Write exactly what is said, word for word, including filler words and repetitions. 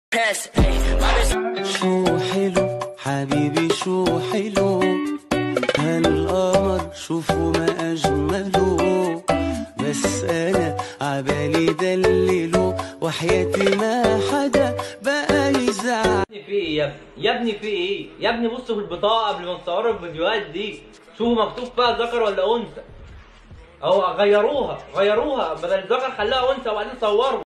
شو حلو حبيبي شو حلو هالقمر شوفوا ما أجمله، بس أنا عبالي دلله وحياتي ما حدا بقى يزعل. في ايه يا ابني؟ يا ابني في ايه؟ يا ابني بص في البطاقة قبل ما تصوروا الفيديوهات دي، شوفوا مكتوب فيها ذكر ولا أنثى. أو غيروها غيروها بدل ذكر خلاها أنثى وبعدين صوروا.